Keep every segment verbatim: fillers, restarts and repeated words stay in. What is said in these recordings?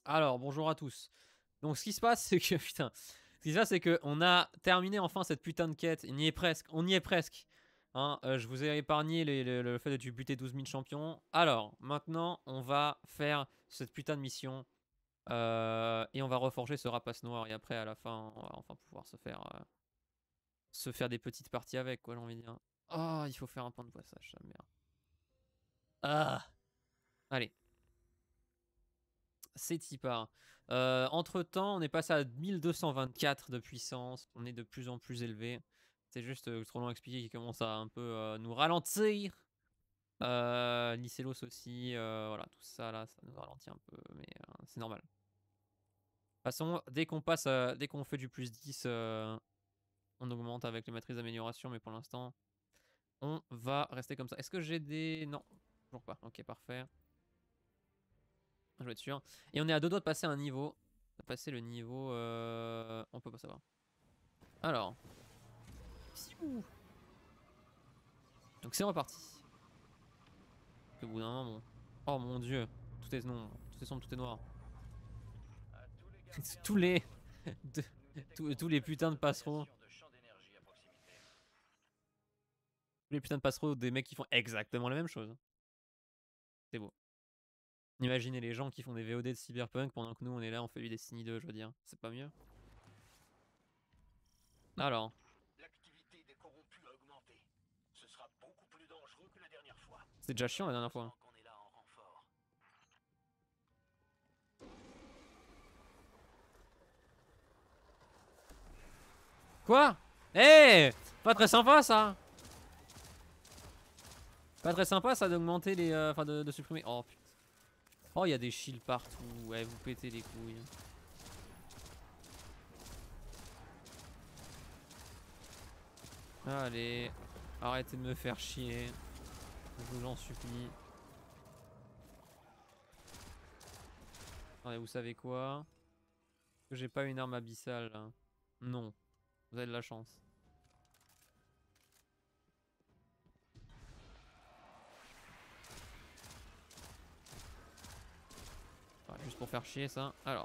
Alors, bonjour à tous. Donc, ce qui se passe, c'est que, putain, ce qui se passe, c'est que on a terminé enfin cette putain de quête. On y est presque. On y est presque. Hein, euh, je vous ai épargné les- les- le fait de buter douze mille champions. Alors, maintenant, on va faire cette putain de mission. euh, et on va reforger ce rapace noir. Et après, à la fin, on va enfin pouvoir se faire, euh, se faire des petites parties avec, quoi, j'ai envie de dire. Oh, il faut faire un point de passage, ça, merde. Ah! Allez. C'est y part. Euh, entre temps, on est passé à mille deux cent vingt-quatre de puissance. On est de plus en plus élevé. C'est juste euh, trop long à expliquer qui commence à un peu euh, nous ralentir. Euh, Lycélos aussi. euh, voilà, tout ça là, ça nous ralentit un peu. Mais euh, c'est normal. De toute façon, dès qu'on passe, à- dès qu'on fait du plus dix, euh, on augmente avec les matrices d'amélioration. Mais pour l'instant, on va rester comme ça. Est-ce que j'ai des. Non, toujours pas. Ok, parfait. Je vais être sûr. Et on est à deux doigts de passer un niveau. De passer le niveau. Euh... On peut pas savoir. Alors. Donc c'est reparti. Au bout d'un moment. Oh mon dieu. Tout est non. Tout est sombre, tout est noir. tous les. de... tous, tous les putains de passereaux. Tous les putains de passereaux des mecs qui font exactement la même chose. C'est beau. Imaginez les gens qui font des V O D de Cyberpunk pendant que nous on est là, on fait du Destiny deux, je veux dire. C'est pas mieux. Alors. L'activité des corrompus a augmenté. Ce sera beaucoup plus dangereux que la dernière fois. C'est déjà chiant la dernière fois. Qu'on est là en renfort. Quoi? Eh hey, pas très sympa ça. Pas très sympa ça d'augmenter les. Euh, enfin de, de supprimer. Oh putain. Oh, il y a des shields partout. Ouais, vous pétez les couilles. Allez, arrêtez de me faire chier. Je vous en supplie. Attendez, vous savez quoi? Que j'ai pas une arme abyssale là. Non. Vous avez de la chance. Enfin, juste pour faire chier ça. Alors.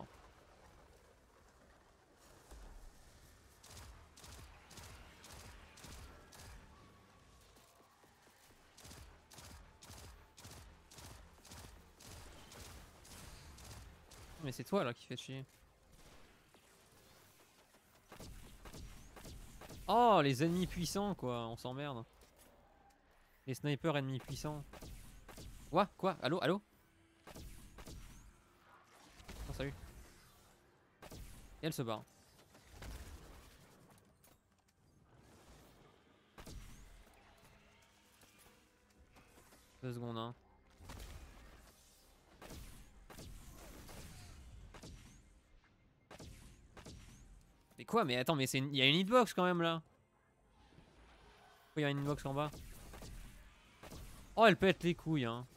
Mais c'est toi là qui fait chier. Oh, les ennemis puissants quoi. On s'emmerde. Les snipers ennemis puissants. Quoi? Quoi? Allô? Allô? Oh, salut. Et elle se barre. Deux secondes, hein. Mais quoi? Mais attends, mais c'est une... y a une hitbox quand même là. Pourquoi y a une hitbox en bas? Oh, elle pète les couilles, hein.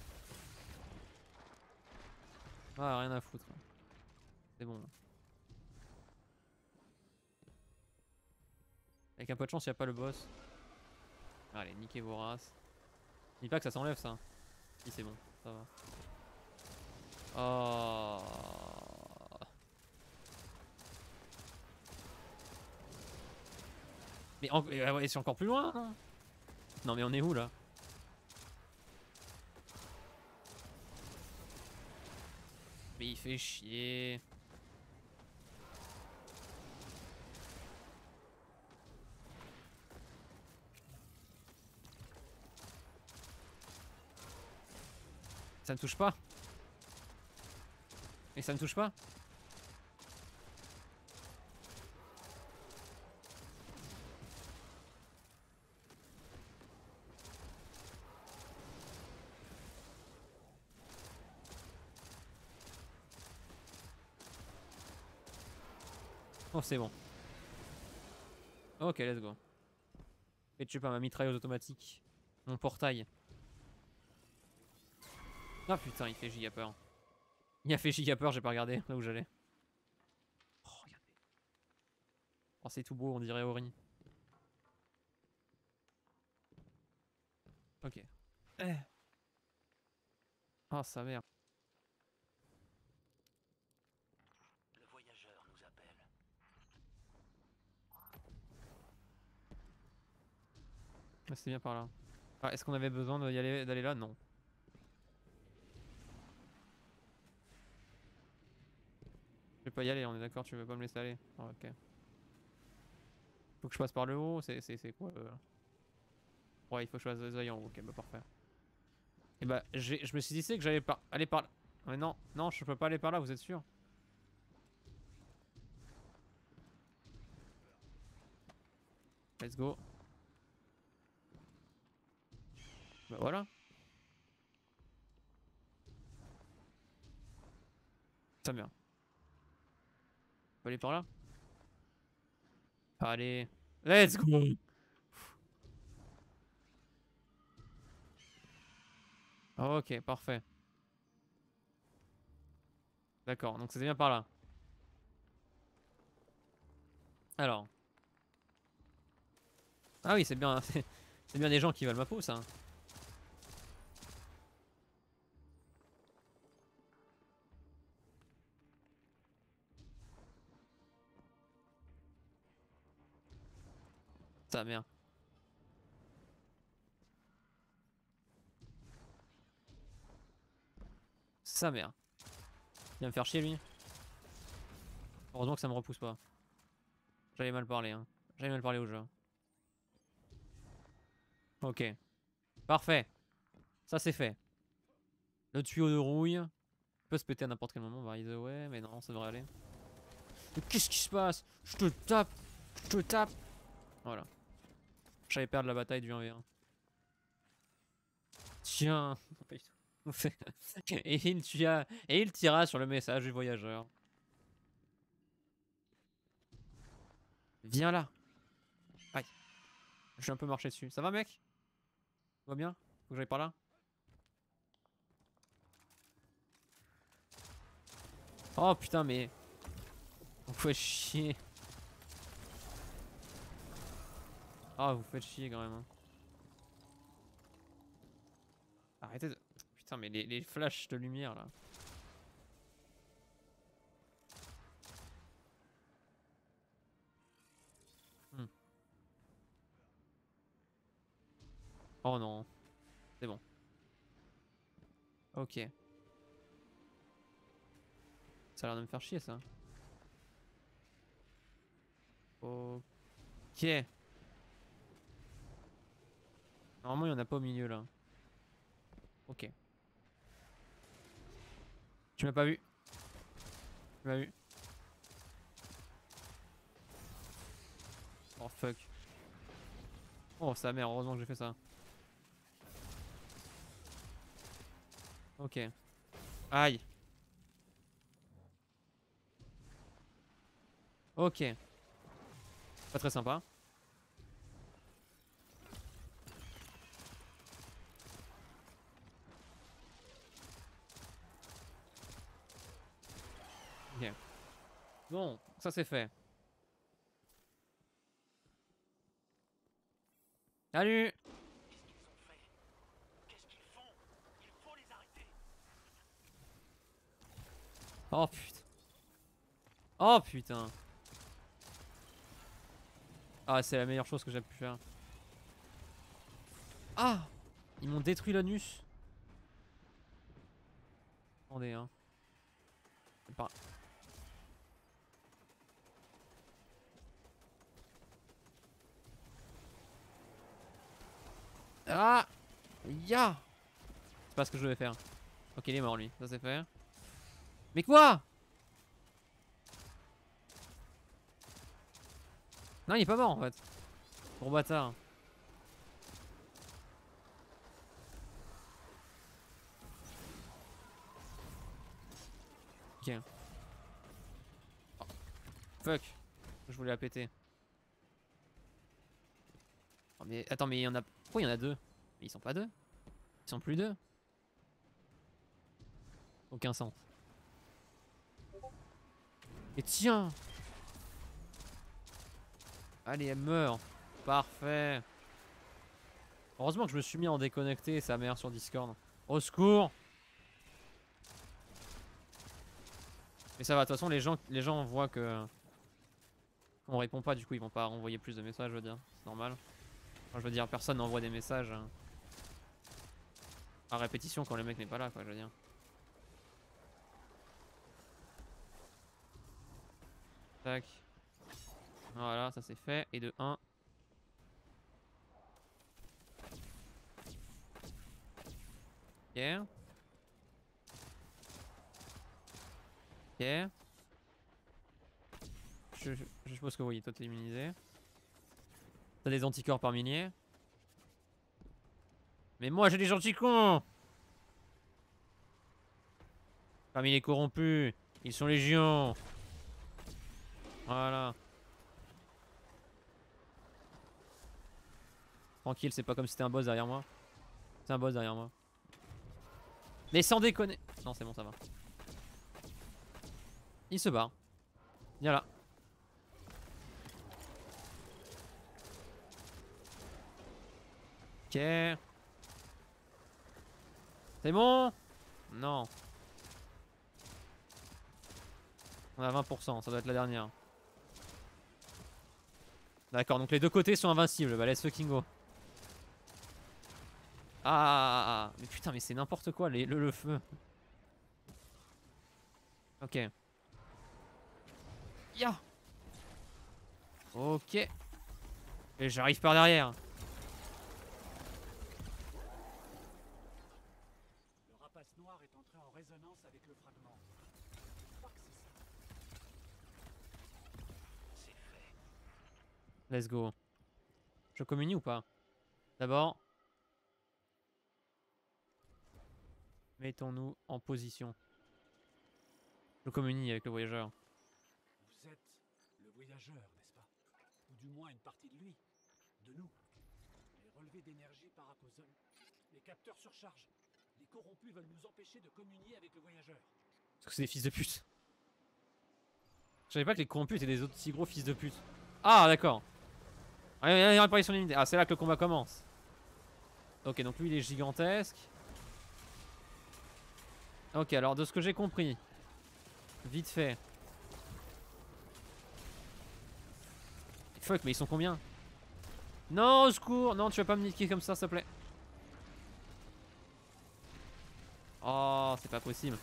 Ah, rien à foutre. C'est bon. Avec un peu de chance, y a pas le boss. Allez, niquez vos races. Dis pas que ça s'enlève ça. Si, c'est bon, ça va. Oh. Mais en... euh, ouais, c'est encore plus loin, non? Non, mais on est où là? Mais il fait chier. Ça ne touche pas. Et ça ne touche pas. Oh, c'est bon. Ok, let's go. Et tu pas ma mitrailleuse automatique. Mon portail. Ah putain, il fait giga peur. Il a fait giga peur, j'ai pas regardé là où j'allais. Oh, regardez. Oh, c'est tout beau, on dirait Ori. Ok. Eh. Oh, sa mère. Ah, c'est bien par là. Ah, est-ce qu'on avait besoin d'y aller, d'aller là? Non. Je vais pas y aller, on est d'accord, tu veux pas me laisser aller? Ah, ok. Faut que je passe par le haut, c'est quoi le... Ouais, il faut que je fasse des œils en haut, ok, bah parfait. Et bah, je me suis dit que j'allais par... aller par là. Mais non, non, je peux pas aller par là, vous êtes sûr? Let's go. Bah voilà. Ça bien. On peut aller par là? Allez. Let's go. Ok, parfait. D'accord, donc c'était bien par là. Alors. Ah oui, c'est bien. C'est bien des gens qui veulent ma peau, ça. Ça merde. Sa mère. Il va me faire chier lui. Heureusement que ça me repousse pas. J'avais mal parlé hein. J'avais mal parlé au jeu. Ok. Parfait. Ça c'est fait. Le tuyau de rouille. Il peut se péter à n'importe quel moment, by the way, mais non, ça devrait aller. Mais qu'est-ce qui se passe? Je te tape. Je te tape. Voilà. J'allais perdre la bataille du un v un. Tiens. Pas du tout. Et il, tira... Et il tira sur le message du voyageur. Viens là. Aïe. Je suis un peu marché dessus. Ça va mec? Tout va bien? Faut que j'aille par là? Oh putain mais... Vous faites chier. Ah vous faites chier quand même hein. Arrêtez de... Putain mais les, les flashs de lumière là. Hmm. Oh non. C'est bon. Ok. Ça a l'air de me faire chier ça. Ok. Normalement il y en a pas au milieu là. Ok. Tu m'as pas vu. Tu m'as vu. Oh fuck. Oh sa mère, heureusement que j'ai fait ça. Ok. Aïe. Ok. Pas très sympa. Ok. Bon, ça c'est fait. Salut. Qu'est-ce qu'ils ont fait? Qu'est-ce qu'ils font? Il faut les arrêter. Oh putain. Oh putain. Ah c'est la meilleure chose que j'ai pu faire. Ah. Ils m'ont détruit l'anus. Attendez hein. Pas... Ah. Ya. C'est pas ce que je devais faire. Ok il est mort lui. Ça c'est fait. Mais quoi? Non il est pas mort en fait. Gros bâtard. Ok. Oh. Fuck. Je voulais la péter. Oh, mais attends mais il y en a... Pourquoi il y en a deux? Mais ils sont pas deux. Ils sont plus deux. Aucun sens. Et tiens. Allez elle meurt. Parfait. Heureusement que je me suis mis en déconnecté sa mère sur Discord. Au secours. Mais ça va, de toute façon les gens, les gens voient que on répond pas, du coup ils vont pas renvoyer plus de messages, je veux dire, c'est normal. Enfin, je veux dire, personne n'envoie des messages hein, à répétition quand le mec n'est pas là, quoi, je veux dire. Tac. Voilà, ça c'est fait. Et de un. Ok. Ok. Je, je, je suppose que oui, toi t'es immunisé. T'as des anticorps par milliers. Mais moi j'ai des anticorps. Parmi les corrompus, ils sont légions. Voilà. Tranquille, c'est pas comme si c'était un boss derrière moi. C'est un boss derrière moi. Mais sans déconner. Non, c'est bon, ça va. Il se barre. Viens là. Ok. C'est bon? Non. On a vingt pour cent, ça doit être la dernière. D'accord, donc les deux côtés sont invincibles. Bah, let's fucking go. Ah, ah, ah, mais putain, mais c'est n'importe quoi, les, le, le feu. Ok. Ya. Ok. Et j'arrive par derrière. Le rapace noir est entré en résonance avec le fragment. Je crois que c'est ça. C'est fait. Let's go. Je communie ou pas? D'abord, mettons-nous en position. Je communie avec le voyageur. Vous êtes le voyageur, n'est-ce pas? Ou du moins une partie de lui. De nous. Les relevés d'énergie paracosol. Les capteurs surchargent. Les corrompus veulent nous empêcher de communier avec le voyageur. Parce que c'est des fils de pute. Je savais pas que les corrompus étaient des autres si gros fils de pute. Ah, d'accord. Allez, apparition limitée. Ah, c'est là que le combat commence. Ok, donc lui il est gigantesque. Ok, alors de ce que j'ai compris, vite fait. Fuck, mais ils sont combien? Non, au secours. Non, tu vas pas me niquer comme ça, s'il te plaît. Oh, c'est pas possible.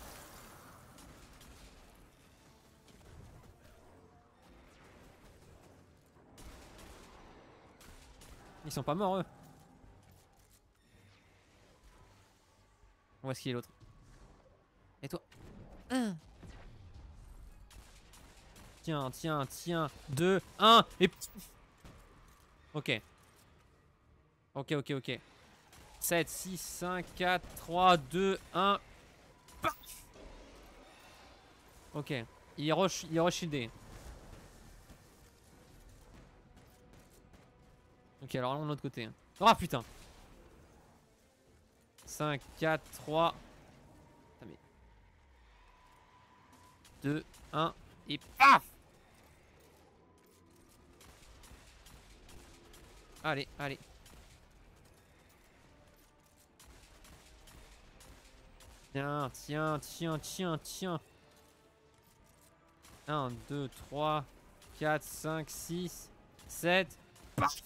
Ils sont pas morts, eux. Où est-ce qu'il est l'autre? Et toi? Un. Tiens, tiens, tiens. Deux, un. Et... Ok. Ok, ok, ok. sept, six, cinq, quatre, trois, deux, un. Paf. Ok. Il est rush, il est rushidé. Ok, alors allons de l'autre côté. Ah oh, putain. cinq, quatre, trois. Putain, mais... deux, un. Et paf. Allez, allez. Tiens, tiens, tiens, tiens, tiens. un, deux, trois, quatre, cinq, six, sept. Paf.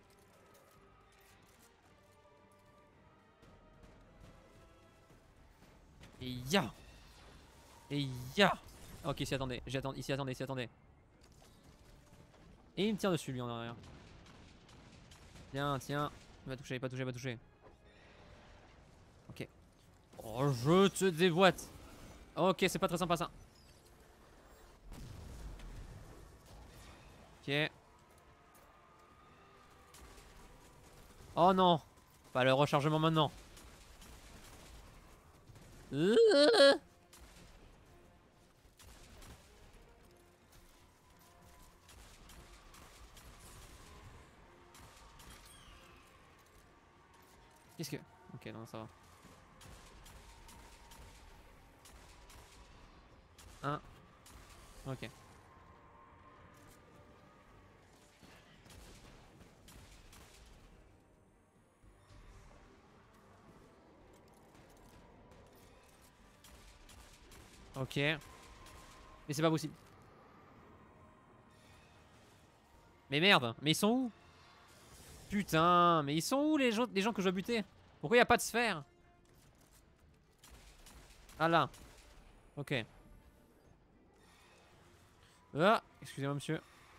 Et ya. Et ya. Ok, s'y attendait, j'y attendais, s'y attendait, s'y attendait. Et il me tire dessus lui en arrière. Tiens, tiens. Il va toucher, il va toucher, il va toucher. Ok. Oh, je te déboîte. Ok, c'est pas très sympa ça. Ok. Oh non. Pas le rechargement maintenant. Euh Qu'est-ce que... Ok, non, ça va. Un. Ok. Ok. Mais c'est pas possible. Mais merde. Mais ils sont où? Putain, mais ils sont où les gens, les gens que je dois buter? Pourquoi il n'y a pas de sphère? Ah là. Ok. Ah, excusez-moi monsieur.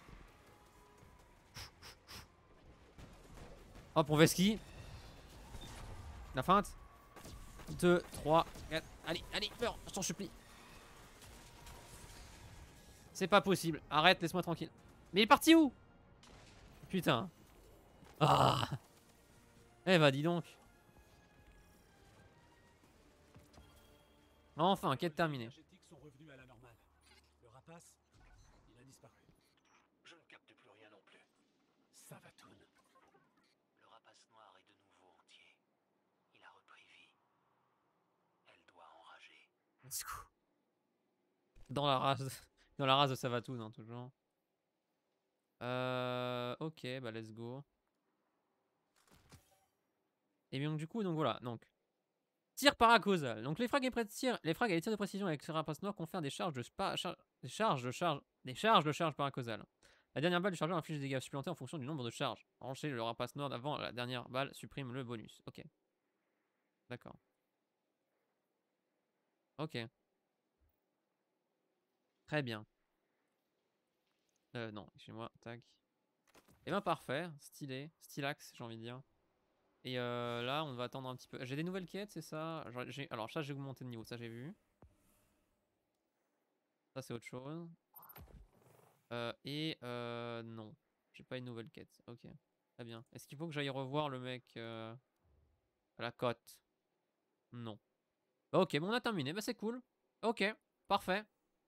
Hop, on Veski. La feinte. deux, trois, quatre. Allez, allez, meurs, je t'en supplie. C'est pas possible. Arrête, laisse-moi tranquille. Mais il est parti où? Putain. Ah. Eh bah dis donc. Enfin, quête terminée. Les énergétiques sont revenus à la normale. Le rapace, il a disparu. Je ne capte plus rien non plus. Savatoun. Le rapace noir est de nouveau entier. Il a repris vie. Elle doit enrager. Let's go. Dans la race, dans la race de Savatoun, hein, toujours. Euh, ok, bah let's go. Et bien donc du coup, donc voilà, donc tir paracausal. Donc les frags et pré- tir, les frags et les tirs de précision avec ce rapace noir confèrent des charges de spa, char- des charges de charge, des charges de charge paracausale. La dernière balle du chargeur inflige des dégâts supplémentaires en fonction du nombre de charges. Enchaîner le rapace noir avant la dernière balle supprime le bonus. Ok. D'accord. Ok. Très bien. Euh, non, excusez-moi. Tac. Et ben parfait. Stylé. Stylax, j'ai envie de dire. Et euh, là, on va attendre un petit peu. J'ai des nouvelles quêtes, c'est ça? Genre, j'ai- Alors, ça, j'ai augmenté de niveau, ça, j'ai vu. Ça, c'est autre chose. Euh, et euh, non. J'ai pas une nouvelle quête. Ok. Très bien. Est-ce qu'il faut que j'aille revoir le mec euh, à la côte? Non. Bah, ok, bon, on a terminé. Bah, c'est cool. Ok, parfait.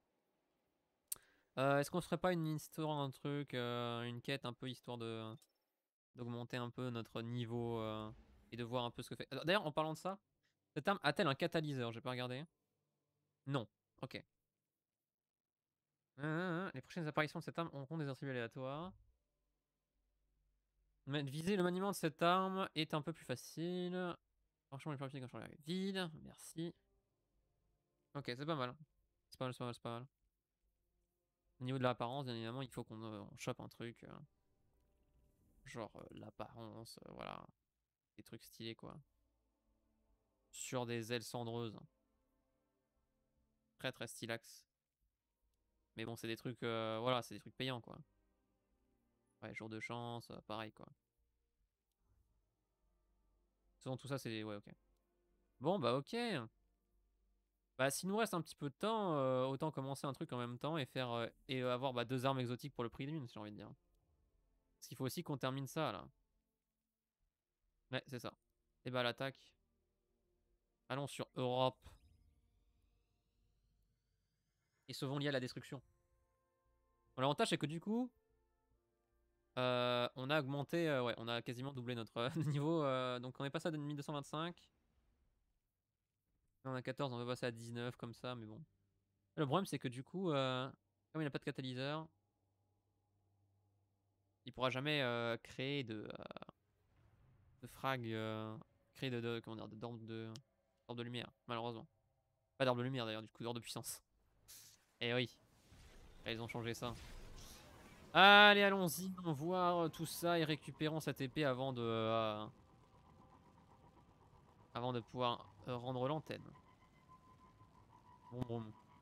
Euh, Est-ce qu'on se ferait pas une histoire, un truc, euh, une quête un peu histoire de d'augmenter un peu notre niveau euh, et de voir un peu ce que fait. Alors, d'ailleurs, en parlant de ça, cette arme a-t-elle un catalyseur? J'ai pas regardé. Non. Ok. Euh, les prochaines apparitions de cette arme auront des attributs aléatoires. Mais viser le maniement de cette arme est un peu plus facile. Franchement, les papiers quand je regarde vide. Merci. Ok, c'est pas mal. C'est pas mal, c'est pas mal, c'est pas mal. Au niveau de l'apparence, bien évidemment, il faut qu'on euh, on chope un truc. euh, genre euh, l'apparence, euh, voilà. Des trucs stylés, quoi. Sur des ailes cendreuses. Très, très stylax. Mais bon, c'est des trucs, euh, voilà, c'est des trucs payants, quoi. Ouais, jour de chance, euh, pareil, quoi. Selon tout ça, c'est des... Ouais, ok. Bon, bah, ok. Bah, s'il nous reste un petit peu de temps, euh, autant commencer un truc en même temps et faire euh, et euh, avoir bah, deux armes exotiques pour le prix d'une, j'ai envie de dire. Parce qu'il faut aussi qu'on termine ça, là. Ouais, c'est ça. Et bah, l'attaque. Allons sur Europe. Et sauvons liés à la destruction. Bon, l'avantage, c'est que du coup, euh, on a augmenté, euh, ouais, on a quasiment doublé notre euh, niveau. euh, donc, on est passé à mille deux cent vingt-cinq. Là, on a quatorze, on va passer à dix-neuf comme ça, mais bon. Le problème, c'est que du coup, euh, comme il n'a pas de catalyseur, il pourra jamais euh, créer de, euh, de frag, euh, créer de, de, comment dire, de d'orbe de, d'orbe de lumière, malheureusement. Pas d'orbe de lumière d'ailleurs, du coup, d'orbe de puissance. Et oui, là, ils ont changé ça. Allez, allons-y, on voit tout ça et récupérons cette épée avant de, euh, avant de pouvoir euh, rendre l'antenne. Bon, bon.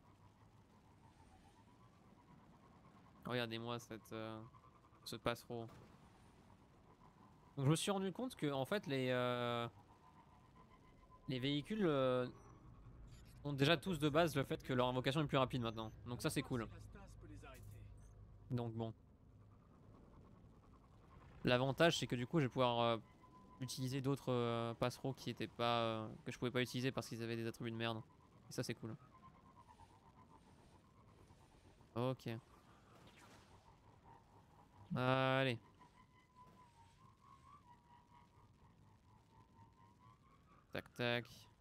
Regardez-moi cette, euh, ce passereau. Donc je me suis rendu compte que en fait les euh, les véhicules euh, ont déjà tous de base le fait que leur invocation est plus rapide maintenant. Donc ça c'est cool. Donc bon. L'avantage c'est que du coup je vais pouvoir euh, utiliser d'autres euh, passereaux qui étaient pas euh, que je pouvais pas utiliser parce qu'ils avaient des attributs de merde. Et ça c'est cool. Ok. Allez. Tac tac.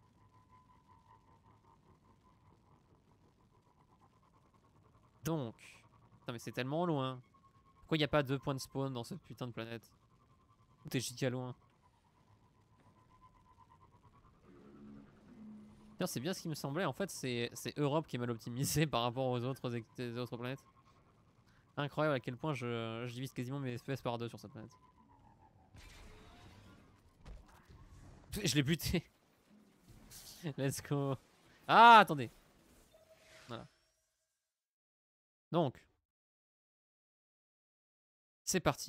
Donc. Putain mais c'est tellement loin. Pourquoi il n'y a pas deux points de spawn dans cette putain de planète? Tout est giga loin. C'est bien ce qui me semblait, en fait c'est Europe qui est mal optimisé par rapport aux autres, aux autres planètes. Incroyable à quel point je, je divise quasiment mes F P S par deux sur cette planète. Je l'ai buté. Let's go. Ah, attendez. Voilà. Donc. C'est parti.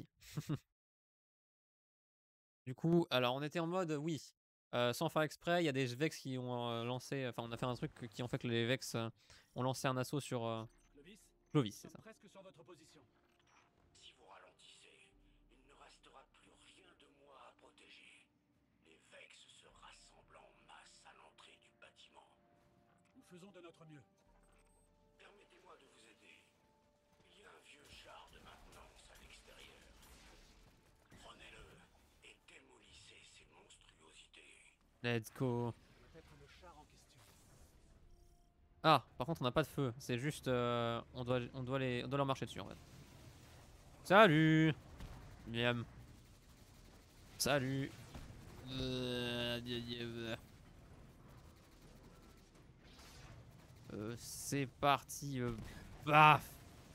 Du coup, alors on était en mode, oui. Euh, sans faire exprès, il y a des Vex qui ont euh, lancé. Enfin, on a fait un truc qui ont fait que les Vex euh, ont lancé un assaut sur euh, Clovis, Clovis, nous c'est sommes ça. presque sur votre position. Si vous ralentissez, il ne restera plus rien de moi à protéger. Les Vex se rassemblent en masse à l'entrée du bâtiment. Nous faisons de notre mieux. Permettez-moi de vous aider. Il y a un vieux char de maintenance à l'extérieur. Prenez-le et démolissez ces monstruosités. Let's go. Ça doit être le char en question. Ah, par contre, on n'a pas de feu. C'est juste, euh, on doit, on doit les, on doit leur marcher dessus en fait. Salut. Miam. Salut. Euh, euh, c'est parti. Euh, baf.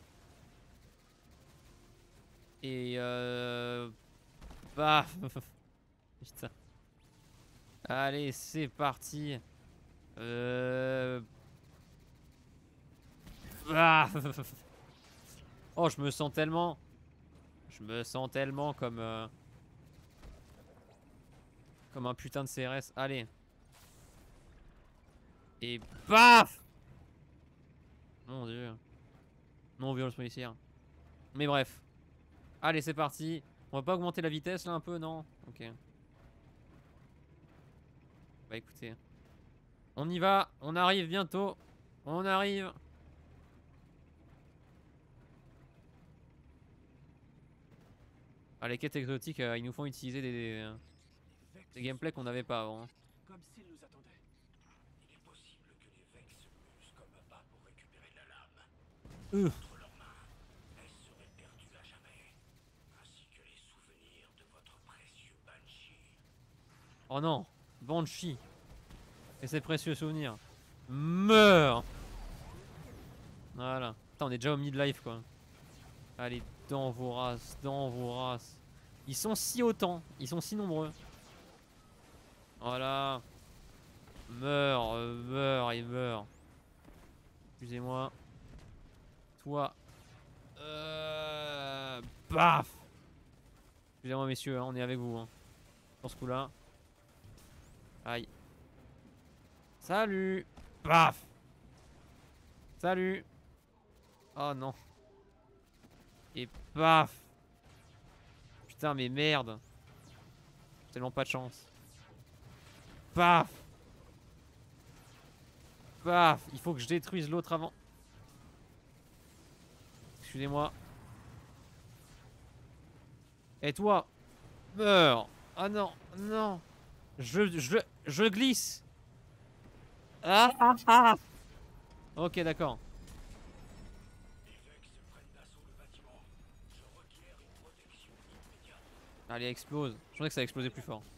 Et euh, baf. Putain. Allez, c'est parti. Euh... Ah. Oh, je me sens tellement... Je me sens tellement comme... Euh... Comme un putain de C R S. Allez. Et paf. Mon dieu. Non, violence policière. Mais bref. Allez, c'est parti. On va pas augmenter la vitesse là un peu, non? Ok. Bah écoutez. On y va. On arrive bientôt. On arrive. Ah, les quêtes exotiques, euh, ils nous font utiliser des, des, des gameplays qu'on n'avait pas avant. Hein. Comme s'ils nous attendaient. Il est possible que les Vex se musent comme un pas pour récupérer la lame. Euh. Entre leurs mains, elle serait perdue à jamais. Ainsi que les souvenirs de votre précieux Banshee. Oh non, Banshee. Et ses précieux souvenirs. Meurs. Voilà. Putain, on est déjà au mid-life quoi. Allez, dans vos races, dans vos races. Ils sont si autant, ils sont si nombreux. Voilà. Meurs, euh, meurs et meurs. Excusez-moi. Toi. Euh... Paf. Excusez-moi messieurs, hein, on est avec vous. Hein. Dans ce coup-là. Aïe. Salut. Paf. Salut. Oh non. Et paf. Putain mais merde. Tellement pas de chance. Paf. Paf. Il faut que je détruise l'autre avant. Excusez-moi. Et toi, meurs. Ah non, non. Je, je, je glisse. Ah, ah, ah. Ok, d'accord. Les Vex prennent d'assaut le bâtiment. Je requiers une protection immédiate. Allez, explose. Je pensais que ça allait exploser plus fort.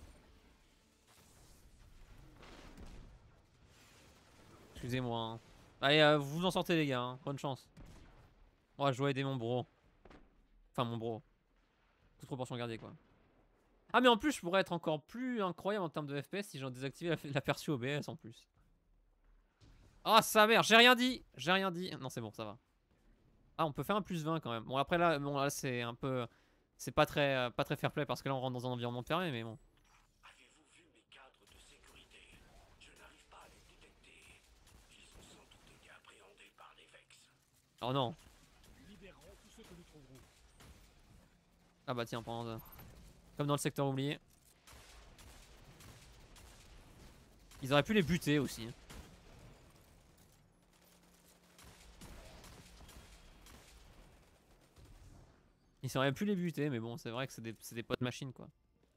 Excusez-moi. Hein. Allez, euh, vous vous en sortez les gars. Hein. Bonne chance. Moi, je dois aider mon bro. Enfin, mon bro. Toute proportion gardée, quoi. Ah, mais en plus, je pourrais être encore plus incroyable en termes de F P S si j'en désactivais l'aperçu O B S en plus. Ah, sa mère, j'ai rien dit. J'ai rien dit. Non, c'est bon, ça va. Ah, on peut faire un plus vingt quand même. Bon, après là, bon, là c'est un peu... C'est pas très, euh, pas très fair play parce que là, on rentre dans un environnement fermé, mais bon. Avez-vous vu mes cadres de sécurité? Je n'arrive pas à les détecter. Ils sont sans doute été appréhendés par les Vex. Oh non. Nous libérerons tous ceux que nous trouverons. Ah bah tiens, pendant... euh, comme dans le secteur oublié. Ils auraient pu les buter aussi. Ils auraient pu les buter, mais bon, c'est vrai que c'est des, des potes machines quoi.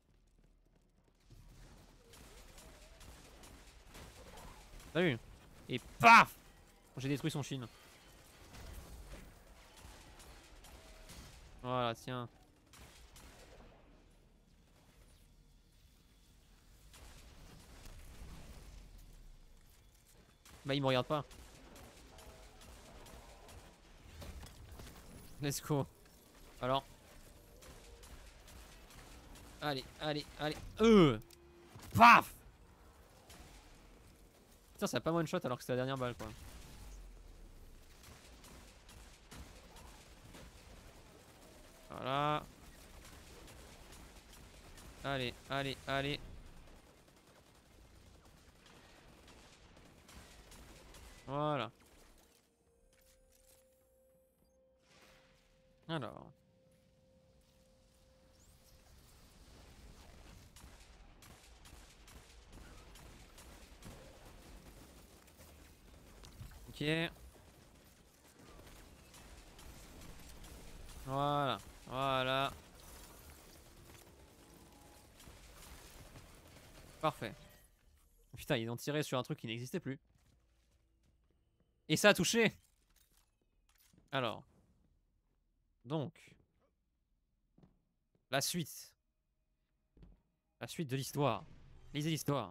Salut. Et paf. J'ai détruit son chine. Voilà, tiens. Bah il me regarde pas. Let's go. Alors. Allez, allez, allez. Euh. Paf. Putain, ça a pas one shot alors que c'était la dernière balle quoi. Voilà. Allez, allez, allez. Voilà. Alors. Ok. Voilà. Voilà. Parfait. Putain, ils ont tiré sur un truc qui n'existait plus. Et ça a touché. Alors. Donc. La suite. La suite de l'histoire. Lisez l'histoire.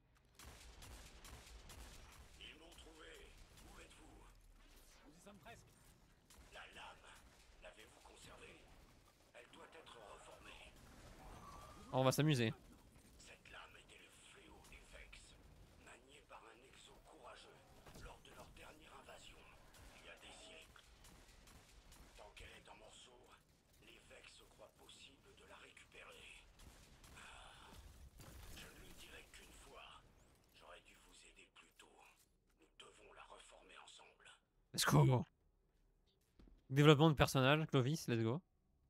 Ils m'ont trouvé. Où êtes-vous? Nous y sommes presque. La lame. L'avez-vous conservée? Elle doit être reformée. On va s'amuser. Cette lame était le fléau des Vex, manié par un exo courageux lors de leur dernière invasion, il y a des siècles. Tant qu'elle est en morceaux, les Vex croient possible de la récupérer. Ah, je ne le dirai qu'une fois. J'aurais dû vous aider plus tôt. Nous devons la reformer ensemble. Let's go. Développement de personnage, Clovis, let's go.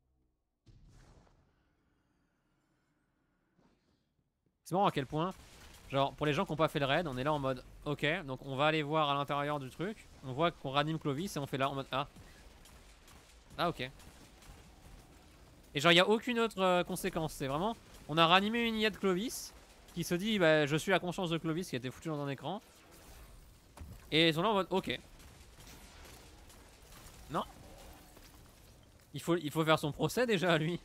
C'est marrant à quel point, genre pour les gens qui n'ont pas fait le raid, on est là en mode ok, donc on va aller voir à l'intérieur du truc, on voit qu'on ranime Clovis et on fait là en mode ah. Ah ok. Et genre il n'y a aucune autre euh, conséquence, c'est vraiment, on a ranimé une I A de Clovis qui se dit bah je suis la conscience de Clovis qui a été foutu dans un écran. Et ils sont là en mode ok. Non. Il faut, il faut faire son procès déjà à lui.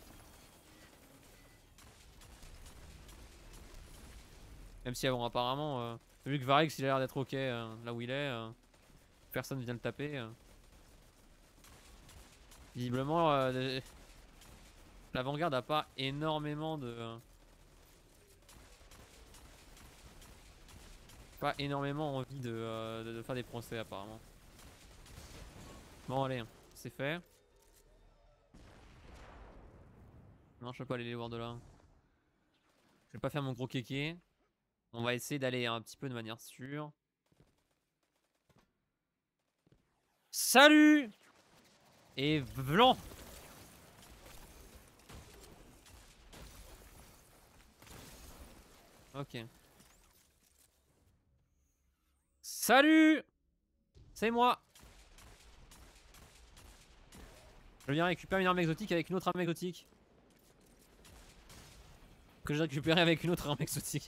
Même si bon, apparemment, euh, vu que Varix il a l'air d'être ok euh, là où il est, euh, personne vient le taper. Euh. Visiblement, euh, l'avant-garde a pas énormément de... Euh, pas énormément envie de, euh, de, de faire des procès apparemment. Bon allez, c'est fait. Non, je peux pas aller les voir de là. Je vais pas faire mon gros kéké. On va essayer d'aller un petit peu de manière sûre. Salut! Et blanc! Ok. Salut! C'est moi! Je viens récupérer une arme exotique avec une autre arme exotique. Que j'ai récupéré avec une autre arme exotique.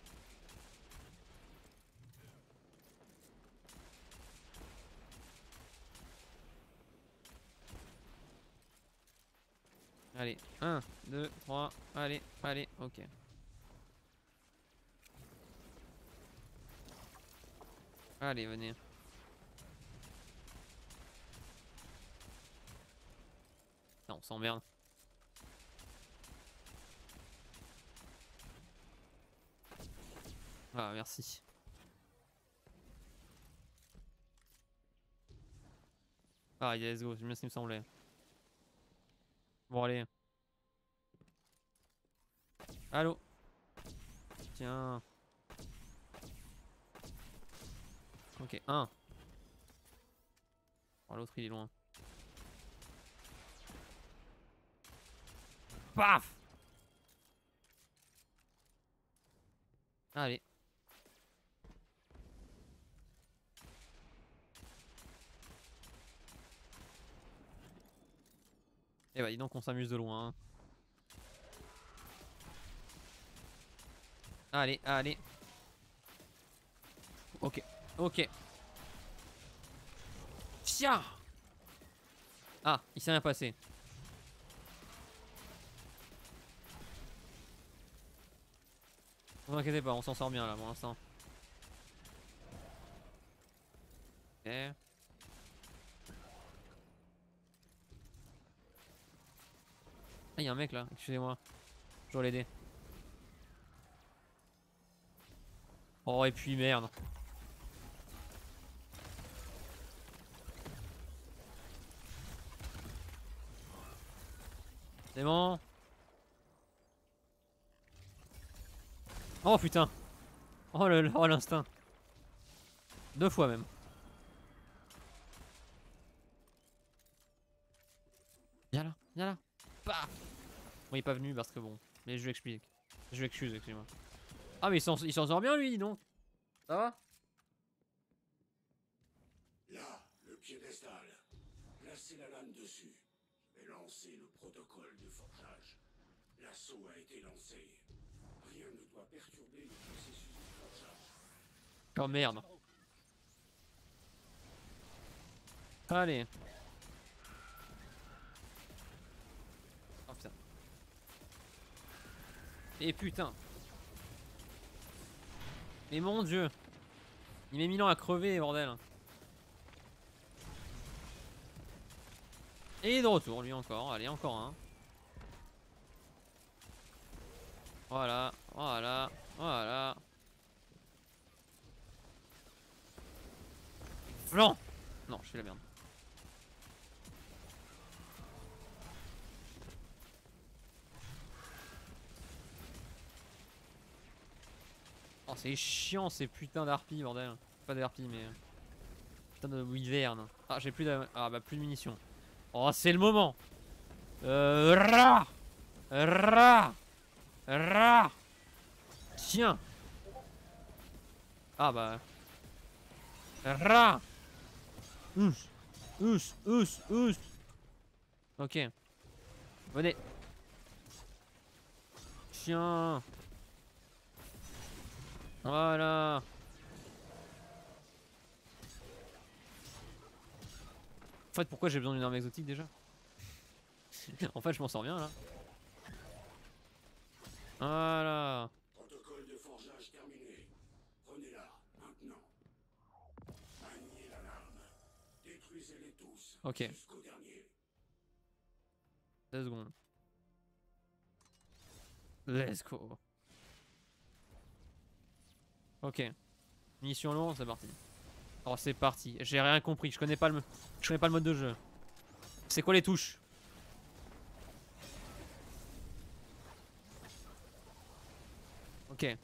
Allez, un, deux, trois, allez, allez, ok. Allez, venez. Non, on s'emmerde. Ah, merci. Ah, let's go, c'est bien ce qui me semblait. Bon, allez. Allô? Tiens. Ok, un. Oh, l'autre il est loin. Paf! Allez. Eh bah dis donc on s'amuse de loin. Hein. Allez, allez. Ok, ok. Tiens. Ah, il s'est rien passé. Ne vous inquiétez pas, on s'en sort bien là pour l'instant. Ok. Ah, y'a un mec là, excusez-moi. Je dois l'aider. Oh et puis merde. C'est bon. Oh putain. Oh le oh, l'instinct. Deux fois même. Viens là, viens là. Paf. Bon il est pas venu parce que bon. Mais je lui explique. Je lui excuse, excusez-moi. Ah mais il s'en sort bien lui dis donc. Ça va? Là, le piédestal. Placez la lame dessus. Je vais lancer le protocole de forgeage. L'assaut a été lancé. Rien ne doit perturber le processus de forgeage. Oh merde. Allez. Oh putain. Et putain. Mais mon dieu. Il met mille ans à crever, bordel. Et de retour, lui encore. Allez, encore un. Voilà, voilà, voilà. Flan. Non, je fais la merde. Oh, c'est chiant ces putains d'harpies, bordel. Pas d'harpies, mais. Putain de wyvern. Ah, j'ai plus de. Ah, bah, plus de munitions. Oh, c'est le moment. Euh. Ra Ra Ra Tiens. Ah, bah. Ra Ous Ous Ous Ous. Ok. Venez. Tiens. Voilà. En fait, pourquoi j'ai besoin d'une arme exotique déjà? En fait, je m'en sors bien là. Voilà. Protocole de forgeage terminé. Prenez-la, maintenant. Maniez la lame. Détruisez-les tous. Ok. Jusqu'au dernier. Deux secondes. Let's go. Ok. Mission lourde, c'est parti. Oh, c'est parti. J'ai rien compris. Je connais pas le, je connais pas le mode de jeu. C'est quoi les touches? Ok.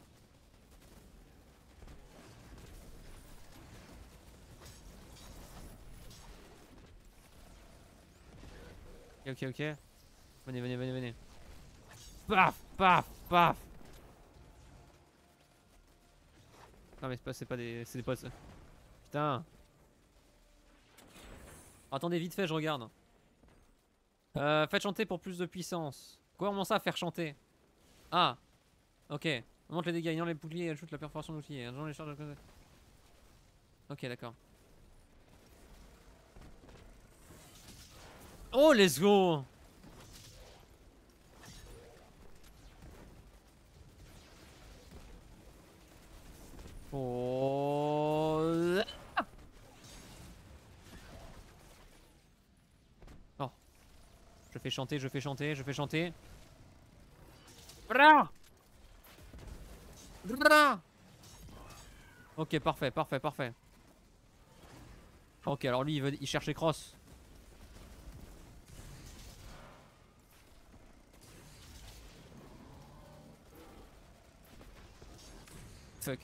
Ok, ok. Venez, venez, venez, venez. Paf, paf, paf. Non mais c'est pas, c'est pas des, c'est des potes. Ça. Putain. Attendez vite fait, je regarde. Euh, faites chanter pour plus de puissance. Comment ça, faire chanter? Ah. Ok. Monte les dégâts, ignore les boucliers, ajoute la perforation d'outils. Ajoute les charges de... Ok, d'accord. Oh, let's go. Oh. Oh. Je fais chanter, je fais chanter, je fais chanter. Bra. Bra. Ok, parfait, parfait, parfait. Ok, alors lui, il, veut, il cherche les crosses. Fuck.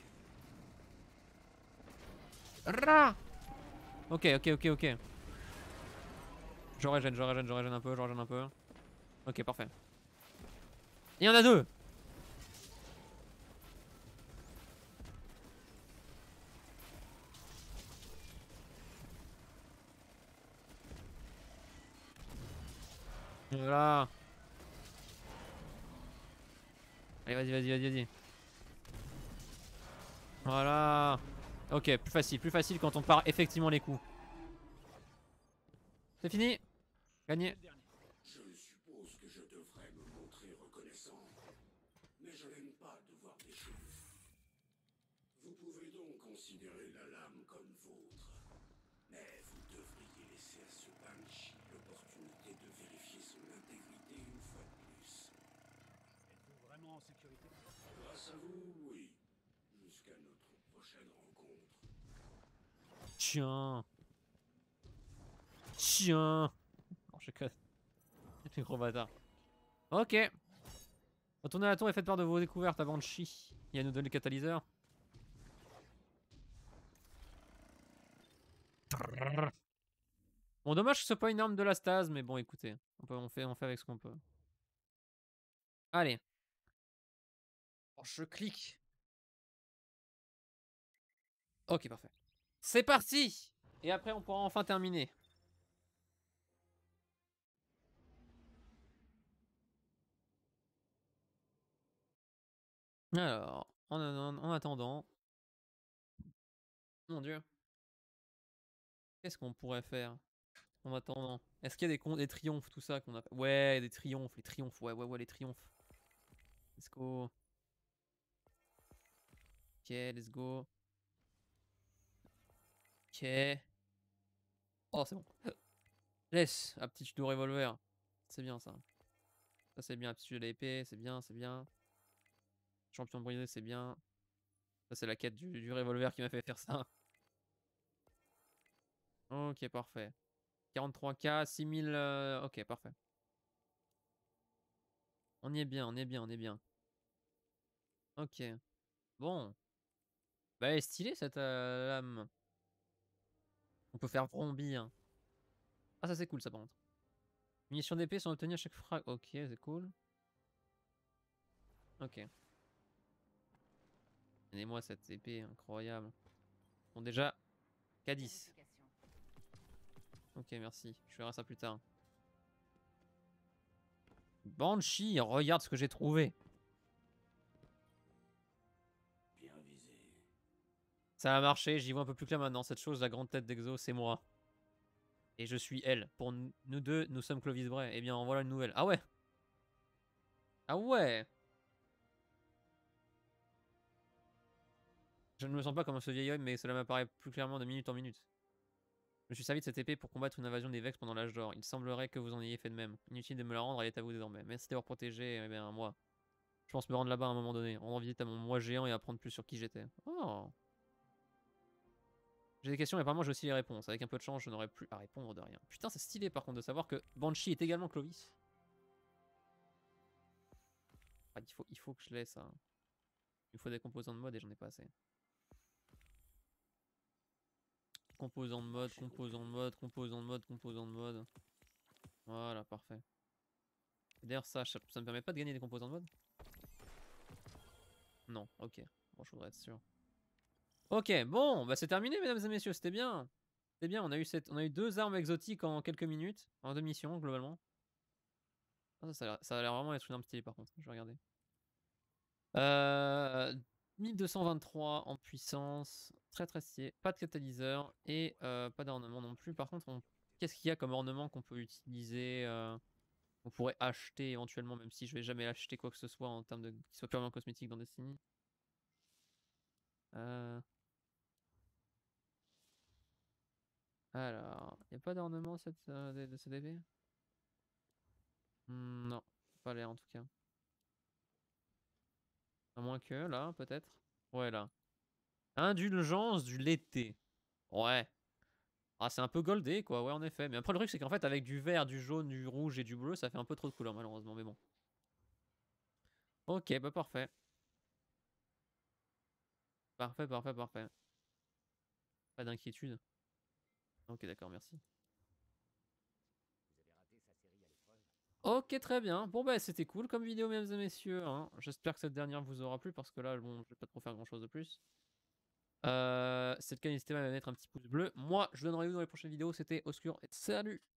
Ra. Ok, ok, ok, ok. Je régène, je régène, je régène un peu, je régène un peu. Ok, parfait. Il y en a deux. Voilà. Allez, vas-y, vas-y, vas-y, vas-y. Voilà. Ok, plus facile, plus facile quand on part effectivement les coups. C'est fini. Gagné. Je suppose que je devrais me montrer reconnaissant. Mais je n'aime pas devoir des choses. Vous pouvez donc considérer la lame comme vôtre. Mais vous devriez laisser à ce Banshee l'opportunité de vérifier son intégrité une fois de plus. Êtes-vous vraiment en sécurité? Grâce à vous, oui. Jusqu'à notre prochaine rencontre. Tiens. Tiens. Non, je casse. Les gros bâtards. Ok. Retournez à la tour et faites part de vos découvertes à Banshee. Il y a nous donner le catalyseur. Bon, dommage que ce soit pas une arme de la stase, mais bon, écoutez. On, peut, on, fait, on fait avec ce qu'on peut. Allez. Oh, je clique. Ok, parfait. C'est parti. Et après, on pourra enfin terminer. Alors, en, en, en attendant... Mon dieu. Qu'est-ce qu'on pourrait faire en attendant? Est-ce qu'il y a des, des triomphes, tout ça qu'on a... Ouais, des triomphes, les triomphes, ouais, ouais, ouais, les triomphes. Let's go. Ok, let's go. Ok. Oh, c'est bon. Laisse, aptitude au revolver. C'est bien ça. Ça, c'est bien. Aptitude à l'épée, c'est bien, c'est bien. Champion brisé, c'est bien. Ça, c'est la quête du, du revolver qui m'a fait faire ça. Ok, parfait. quarante-trois K, six mille... Euh... Ok, parfait. On y est bien, on est bien, on est bien. Ok. Bon. Bah, elle est stylée cette euh, lame. On peut faire vrombir. Ah, ça c'est cool ça par contre. Munitions d'épée sont obtenues à chaque frag. Ok, c'est cool. Ok. Donnez-moi cette épée incroyable. Bon, déjà, K dix. Ok, merci. Je verrai ça plus tard. Banshee, regarde ce que j'ai trouvé. Bien visé. Ça a marché, j'y vois un peu plus clair maintenant. Cette chose, la grande tête d'Exo, c'est moi. Et je suis elle. Pour nous deux, nous sommes Clovis Bray. Eh bien, en voilà une nouvelle. Ah ouais. Ah ouais. Je ne me sens pas comme ce vieil homme, mais cela m'apparaît plus clairement de minute en minute. Je me suis servi de cette épée pour combattre une invasion des Vex pendant l'âge d'or. Il semblerait que vous en ayez fait de même. Inutile de me la rendre, elle est à vous désormais. Merci d'avoir protégé, eh bien, moi. Je pense me rendre là-bas à un moment donné, rendre visite à mon moi géant et apprendre plus sur qui j'étais. Oh. J'ai des questions et apparemment j'ai aussi les réponses. Avec un peu de chance, je n'aurai plus à répondre de rien. Putain, c'est stylé par contre de savoir que Banshee est également Clovis. Ah, il, faut, il faut que je laisse ça. Il faut des composants de mode et j'en ai pas assez. Composants de mode, composants de mode, composants de mode, composants de mode. Voilà, parfait. D'ailleurs, ça, ça me permet pas de gagner des composants de mode? Non, ok. Bon, je voudrais être sûr. Ok, bon, bah c'est terminé, mesdames et messieurs, c'était bien. C'était bien, on a, eu cette... on a eu deux armes exotiques en quelques minutes, en deux missions, globalement. Ah, ça, ça a l'air vraiment être une arme stylée, par contre, je vais regarder. Euh, mille deux cent vingt-trois en puissance, très très stylé. Pas de catalyseur et euh, pas d'ornement non plus. Par contre, on... qu'est-ce qu'il y a comme ornement qu'on peut utiliser euh... On pourrait acheter éventuellement, même si je vais jamais acheter quoi que ce soit en termes de qui soit purement cosmétique dans Destiny. Euh... Alors, il n'y a pas d'ornement cette, euh, de, de cette épée? hmm, Non, pas l'air en tout cas. À moins que, là, peut-être. Ouais, là. Indulgence du l'été. Ouais. Ah, c'est un peu goldé, quoi, ouais, en effet. Mais après, le truc, c'est qu'en fait, avec du vert, du jaune, du rouge et du bleu, ça fait un peu trop de couleurs, malheureusement, mais bon. Ok, bah parfait. Parfait, parfait, parfait. Pas d'inquiétude. Ok, d'accord, merci. Ok, très bien. Bon, bah, c'était cool comme vidéo, mesdames et messieurs. Hein. J'espère que cette dernière vous aura plu, parce que là, bon, je vais pas trop faire grand-chose de plus. Euh, c'est le cas, n'hésitez pas à mettre un petit pouce bleu. Moi, je vous donne rendez-vous dans les prochaines vidéos. C'était Oscur et salut!